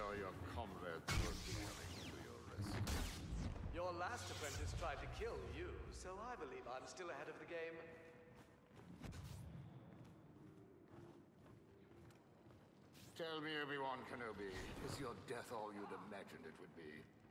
how your comrades will be coming to your rescue. Your last apprentice tried to kill you, so I believe I'm still ahead of the game. Tell me, Obi-Wan Kenobi, is your death all you'd imagined it would be?